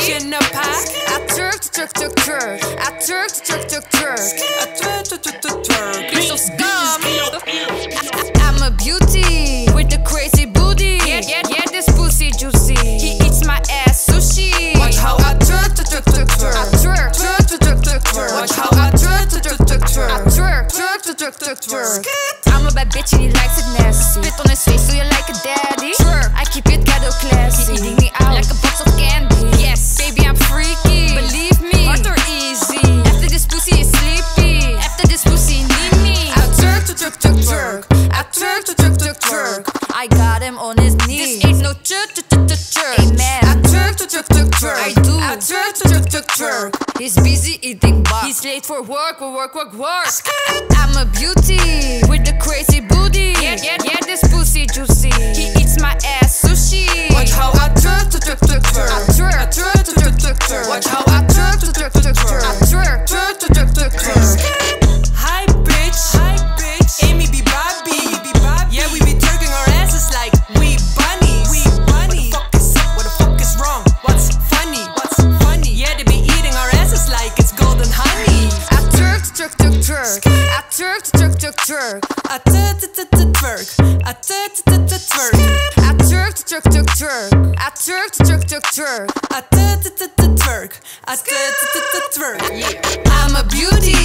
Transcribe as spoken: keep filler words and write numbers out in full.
in the past. I twerk, twerk, twerk, twerk. I twerk, twerk, twerk, twerk. I twerk, twerk, twerk, twerk, twerk. You're so scum. I'm a beauty with the crazy booty. Yeah, yeah, yeah, this pussy juicy. He eats my ass sushi. Watch how I twerk, twerk, twerk, twerk, I twerk. twerk, twerk, twerk, twerk, twerk. Watch how I twerk, twerk, twerk, twerk, I twerk. twerk, twerk, twerk, twerk, twerk, twerk. I'm a bad bitch and he likes it nasty. Spit on his face so you like a daddy. Twerk, I keep it ghetto classy. He eating me out like a box of candy. Yes, baby I'm freaky. Believe me, hard or easy. After this pussy is sleepy. After this pussy need me. I twerk, twerk, twerk, twerk. I twerk, twerk, twerk, twerk. I got him on his knees. This ain't no twerk, twerk, twerk, twerk. Amen. I twerk, twerk, twerk, twerk. I do. I twerk, twerk, twerk, twerk. He's busy eating butt. He's late for work, work, work, work. I'm a beauty with the crazy booty. Yeah, yeah, yeah, this pussy juicy. He eats my ass sushi. Watch how I twerk, twerk, twerk, twerk. I twerk, I twerk, twerk, twerk, twerk. Watch how I twerk, twerk, twerk, twerk. I twerk, twerk, twerk, twerk, twerk. Hi bitch, hi bitch. Ame Bibabi, yeah we be twerking our asses like we bunnies. We bunnies. What the fuck is up? What the fuck is wrong? What's funny? What's funny? Yeah they be eating our asses like it's golden honey. I twerk, twerk, twerk, twerk. I twerk, twerk, twerk, twerk. I twerk, twerk, twerk, twerk. I twerk, twerk, twerk, twerk. I twerk, twerk, twerk, twerk. I twerk, twerk, twerk, twerk. I twerk, twerk, twerk, twerk. I twerk, twerk, twerk, twerk. I'm a beauty